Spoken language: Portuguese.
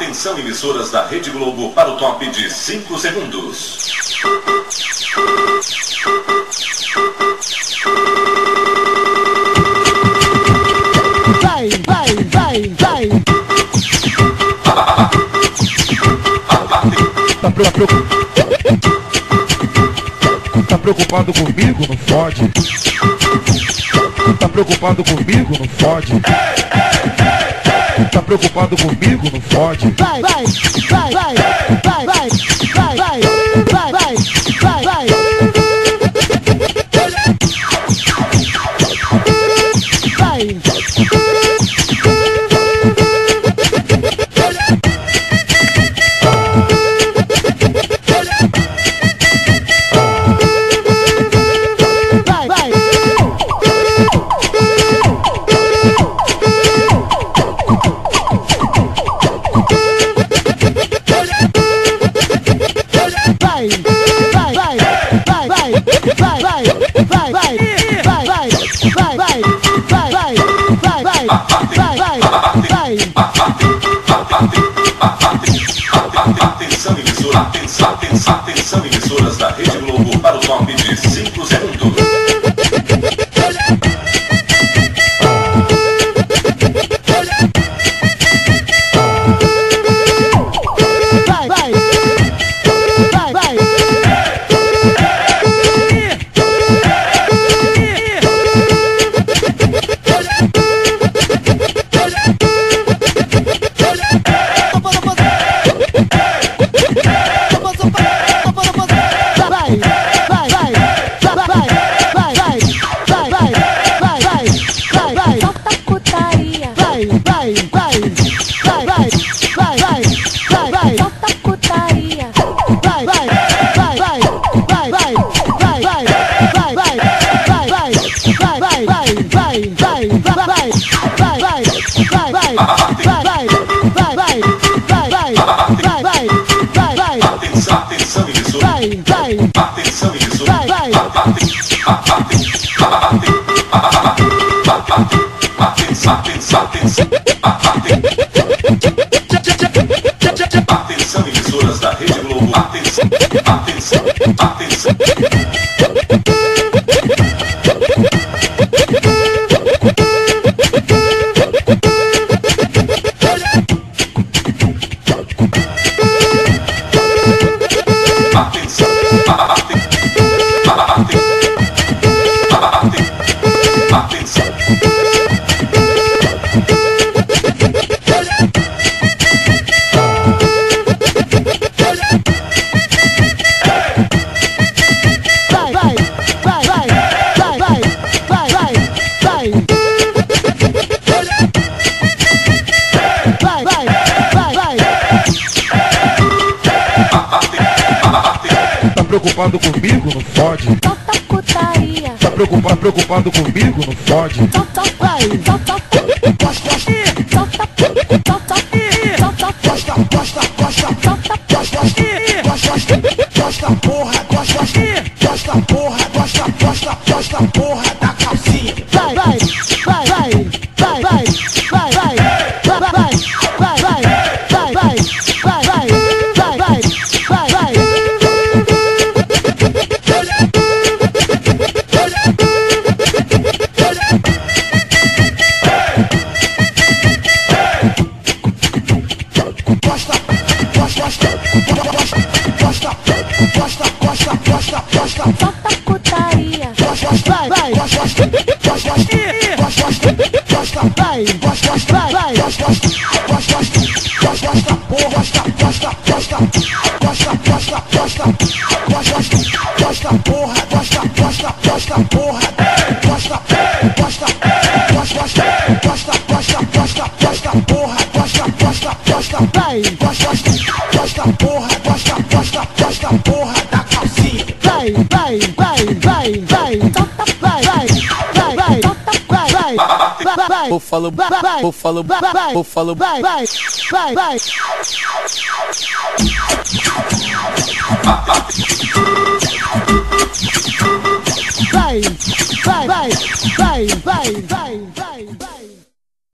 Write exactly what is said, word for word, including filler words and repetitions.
Atenção, emissoras da Rede Globo, para o top de cinco segundos. Vai, vai, vai, vai. Tá preocupado? Tá preocupado comigo? Não fode. Tá preocupado comigo? Não fode. Tá preocupado comigo? Não fode. Vai, vai, vai, vai, vai, vai, vai, vai, vai, vai, vai, vai. Vai. Atenção, emissora, atenção, atenção, atenção, emissoras da Rede Globo, para o top de cinco segundos. Atenção, emissora. Atenção, emissora. Atenção, atenção, atenção. Atenção, emissoras da Rede Globo. Atenção, atenção, atenção. Tá preocupado comigo? Não fode. Solta putaria. Tá preocupado, preocupado comigo? Não fode. Solta, vai, solta. Gosta, gosta, Solta, solta, solta. gosta, gosta, gosta, Solta, gosta, gosta, gosta, porra, gosta, gosta, porra, gosta, gosta, gosta, porra da calcinha. vai, vai, vai, vai, vai, vai, vai, vai, vai, vai, vai, vai, vai, vai, vai, vai, vai, vai, vai, vai. Gosta, gosta, gosta, gosta, gosta, gosta, gosta, Solta putaria. gosta, Vai, vai, gosta, gosta, gosta, gosta, gosta, vai, gosta, gosta, vai, vai. gosta, gosta, gosta, gosta, porra, gosta, gosta, gosta, gosta, gosta, gosta, gosta, gosta, porra, gosta, gosta, gosta, porra, gosta, gosta, gosta, gosta, gosta, gosta, gosta, porra, gosta, gosta, gosta, vai, gosta, gosta, porra, gosta, gosta, gosta, porra da calcinha. vai, vai, vai, vai, vai. Solta, vai, vai, vai, vai. Solta, vai, vai, vai, vai. Vou falo, Vai, vai, vou falo, vai, vai, vou falo, vai, vai, vai, vai. Vai, vai, vai, vai, vai, vai, vai, vai.